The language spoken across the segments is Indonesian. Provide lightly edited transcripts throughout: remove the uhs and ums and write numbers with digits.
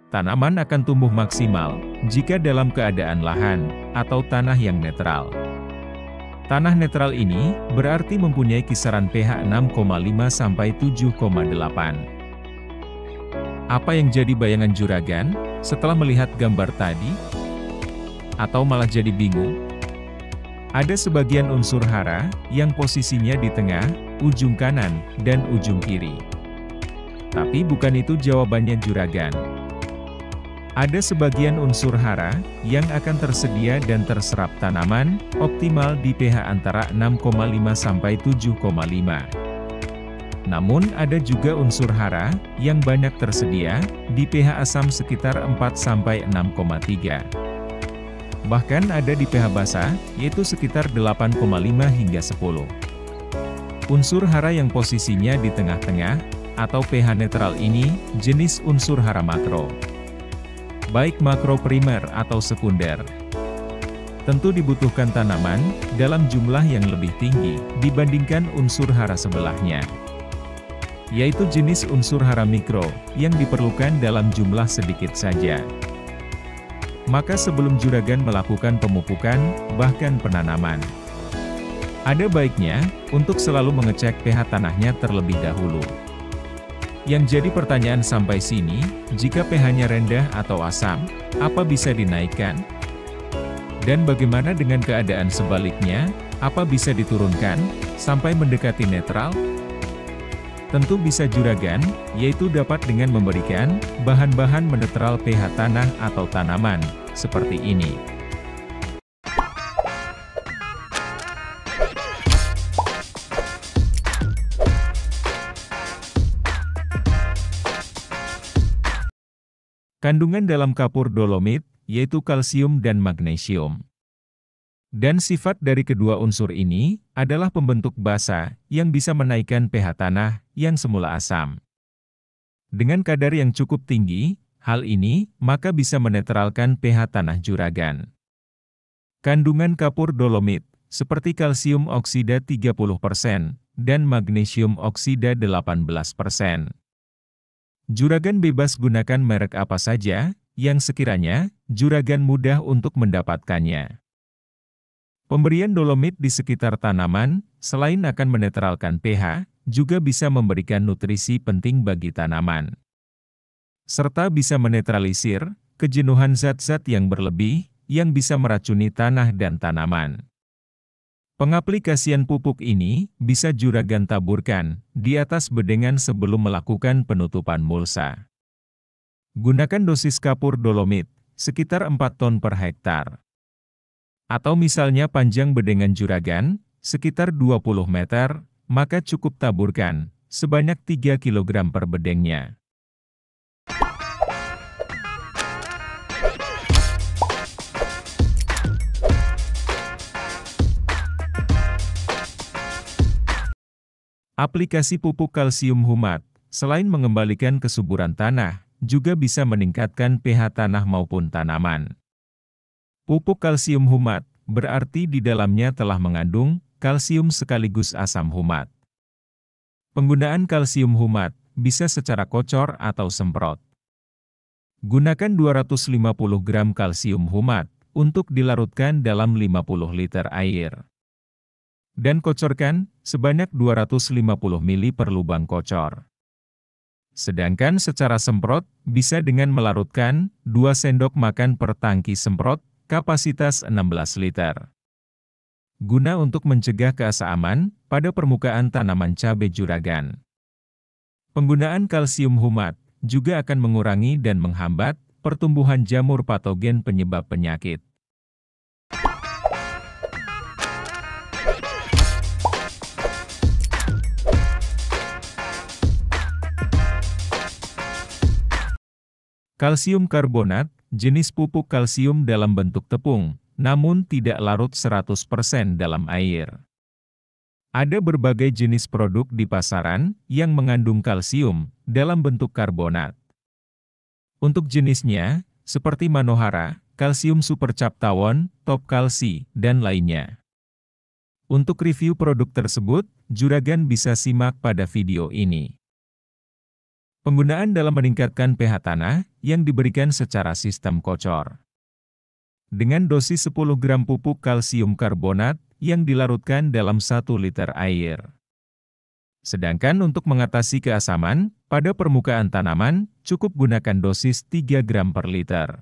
Tanaman akan tumbuh maksimal jika dalam keadaan lahan atau tanah yang netral. Tanah netral ini berarti mempunyai kisaran pH 6,5 sampai 7,8. Apa yang jadi bayangan juragan setelah melihat gambar tadi? Atau malah jadi bingung? Ada sebagian unsur hara yang posisinya di tengah, ujung kanan, dan ujung kiri. Tapi bukan itu jawabannya juragan. Ada sebagian unsur hara yang akan tersedia dan terserap tanaman, optimal di pH antara 6,5 sampai 7,5. Namun ada juga unsur hara yang banyak tersedia di pH asam sekitar 4 sampai 6,3. Bahkan ada di pH basah, yaitu sekitar 8,5 hingga 10. Unsur hara yang posisinya di tengah-tengah, atau pH netral ini, jenis unsur hara makro. Baik makro primer atau sekunder. Tentu dibutuhkan tanaman, dalam jumlah yang lebih tinggi, dibandingkan unsur hara sebelahnya. Yaitu jenis unsur hara mikro, yang diperlukan dalam jumlah sedikit saja. Maka sebelum juragan melakukan pemupukan, bahkan penanaman, ada baiknya untuk selalu mengecek pH tanahnya terlebih dahulu. Yang jadi pertanyaan sampai sini, jika pH-nya rendah atau asam, apa bisa dinaikkan? Dan bagaimana dengan keadaan sebaliknya, apa bisa diturunkan, sampai mendekati netral? Tentu bisa juragan, yaitu dapat dengan memberikan bahan-bahan menetral pH tanah atau tanaman, seperti ini. Kandungan dalam kapur dolomit, yaitu kalsium dan magnesium. Dan sifat dari kedua unsur ini, adalah pembentuk basa, yang bisa menaikkan pH tanah, yang semula asam. Dengan kadar yang cukup tinggi, hal ini, maka bisa menetralkan pH tanah juragan. Kandungan kapur dolomit, seperti kalsium oksida 30%, dan magnesium oksida 18%. Juragan bebas gunakan merek apa saja, yang sekiranya, juragan mudah untuk mendapatkannya. Pemberian dolomit di sekitar tanaman, selain akan menetralkan pH, juga bisa memberikan nutrisi penting bagi tanaman. Serta bisa menetralisir kejenuhan zat-zat yang berlebih, yang bisa meracuni tanah dan tanaman. Pengaplikasian pupuk ini, bisa juragan taburkan di atas bedengan sebelum melakukan penutupan mulsa. Gunakan dosis kapur dolomit, sekitar 4 ton per hektar. Atau misalnya panjang bedengan juragan, sekitar 20 meter, maka cukup taburkan, sebanyak 3 kg per bedengnya. Aplikasi pupuk kalsium humat, selain mengembalikan kesuburan tanah, juga bisa meningkatkan pH tanah maupun tanaman. Pupuk kalsium humat, berarti di dalamnya telah mengandung kalsium sekaligus asam humat. Penggunaan kalsium humat, bisa secara kocor atau semprot. Gunakan 250 gram kalsium humat, untuk dilarutkan dalam 50 liter air. Dan kocorkan, sebanyak 250 ml per lubang kocor. Sedangkan secara semprot, bisa dengan melarutkan 2 sendok makan per tangki semprot, kapasitas 16 liter. Guna untuk mencegah keasaman pada permukaan tanaman cabai juragan. Penggunaan kalsium humat juga akan mengurangi dan menghambat pertumbuhan jamur patogen penyebab penyakit. Kalsium karbonat, jenis pupuk kalsium dalam bentuk tepung, namun tidak larut 100% dalam air. Ada berbagai jenis produk di pasaran yang mengandung kalsium dalam bentuk karbonat. Untuk jenisnya, seperti Manohara, kalsium super cap tawon, top kalsi, dan lainnya. Untuk review produk tersebut, juragan bisa simak pada video ini. Penggunaan dalam meningkatkan pH tanah, yang diberikan secara sistem kocor. Dengan dosis 10 gram pupuk kalsium karbonat yang dilarutkan dalam 1 liter air. Sedangkan untuk mengatasi keasaman, pada permukaan tanaman, cukup gunakan dosis 3 gram per liter.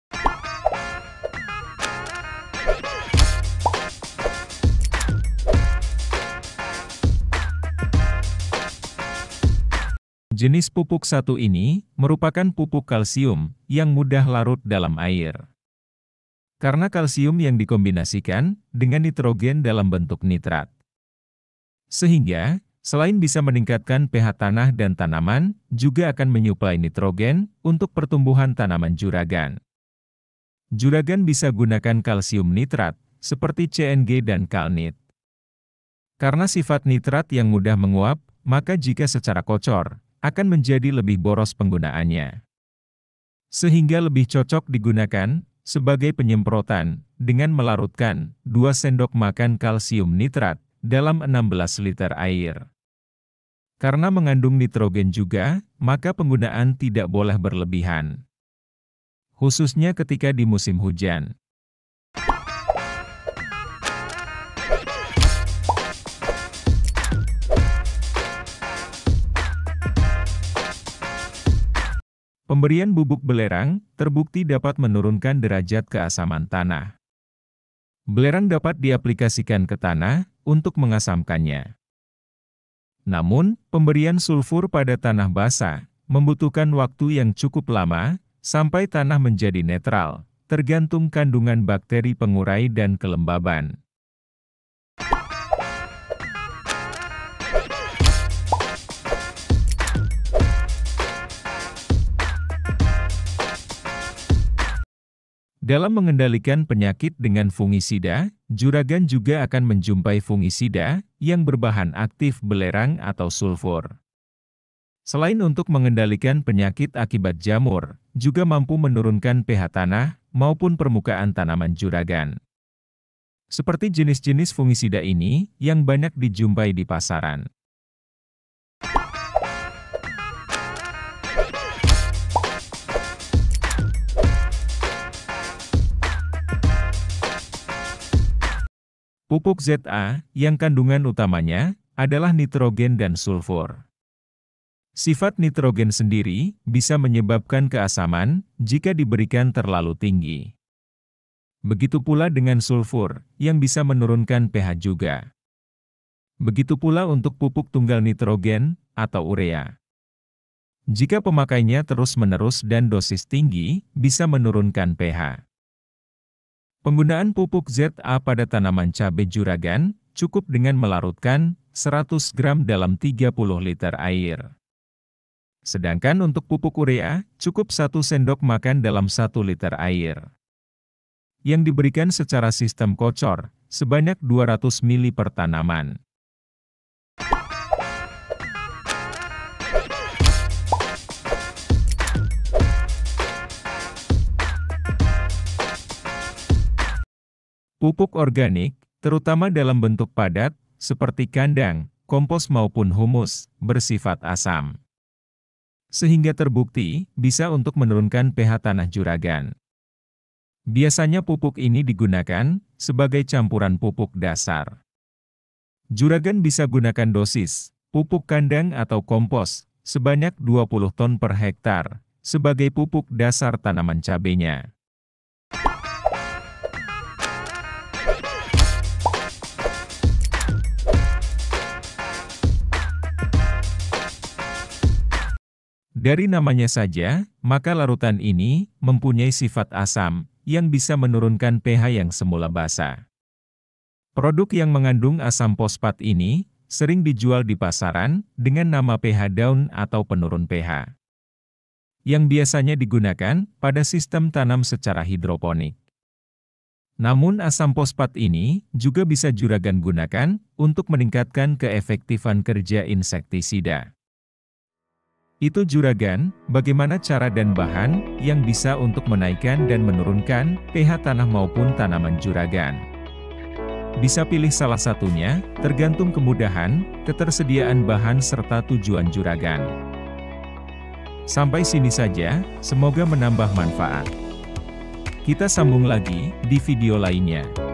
Jenis pupuk satu ini merupakan pupuk kalsium yang mudah larut dalam air. Karena kalsium yang dikombinasikan dengan nitrogen dalam bentuk nitrat. Sehingga, selain bisa meningkatkan pH tanah dan tanaman, juga akan menyuplai nitrogen untuk pertumbuhan tanaman juragan. Juragan bisa gunakan kalsium nitrat, seperti CNG dan Kalnit. Karena sifat nitrat yang mudah menguap, maka jika secara kocor, akan menjadi lebih boros penggunaannya. Sehingga lebih cocok digunakan sebagai penyemprotan dengan melarutkan 2 sendok makan kalsium nitrat dalam 16 liter air. Karena mengandung nitrogen juga, maka penggunaan tidak boleh berlebihan. Khususnya ketika di musim hujan. Pemberian bubuk belerang terbukti dapat menurunkan derajat keasaman tanah. Belerang dapat diaplikasikan ke tanah untuk mengasamkannya. Namun, pemberian sulfur pada tanah basah membutuhkan waktu yang cukup lama sampai tanah menjadi netral, tergantung kandungan bakteri pengurai dan kelembaban. Dalam mengendalikan penyakit dengan fungisida, juragan juga akan menjumpai fungisida yang berbahan aktif belerang atau sulfur. Selain untuk mengendalikan penyakit akibat jamur, juga mampu menurunkan pH tanah maupun permukaan tanaman juragan. Seperti jenis-jenis fungisida ini yang banyak dijumpai di pasaran. Pupuk ZA, yang kandungan utamanya adalah nitrogen dan sulfur. Sifat nitrogen sendiri bisa menyebabkan keasaman jika diberikan terlalu tinggi. Begitu pula dengan sulfur, yang bisa menurunkan pH juga. Begitu pula untuk pupuk tunggal nitrogen atau urea. Jika pemakainya terus-menerus dan dosis tinggi, bisa menurunkan pH. Penggunaan pupuk ZA pada tanaman cabai juragan cukup dengan melarutkan 100 gram dalam 30 liter air. Sedangkan untuk pupuk urea, cukup 1 sendok makan dalam 1 liter air. Yang diberikan secara sistem kocor, sebanyak 200 ml per tanaman. Pupuk organik, terutama dalam bentuk padat, seperti kandang, kompos maupun humus, bersifat asam. Sehingga terbukti, bisa untuk menurunkan pH tanah juragan. Biasanya pupuk ini digunakan sebagai campuran pupuk dasar. Juragan bisa gunakan dosis, pupuk kandang atau kompos, sebanyak 20 ton per hektar, sebagai pupuk dasar tanaman cabenya. Dari namanya saja, maka larutan ini mempunyai sifat asam, yang bisa menurunkan pH yang semula basa. Produk yang mengandung asam fosfat ini, sering dijual di pasaran, dengan nama pH daun atau penurun pH. Yang biasanya digunakan pada sistem tanam secara hidroponik. Namun asam fosfat ini, juga bisa juragan gunakan, untuk meningkatkan keefektifan kerja insektisida. Itu juragan, bagaimana cara dan bahan yang bisa untuk menaikkan dan menurunkan pH tanah maupun tanaman juragan. Bisa pilih salah satunya, tergantung kemudahan, ketersediaan bahan serta tujuan juragan. Sampai sini saja, semoga menambah manfaat. Kita sambung lagi di video lainnya.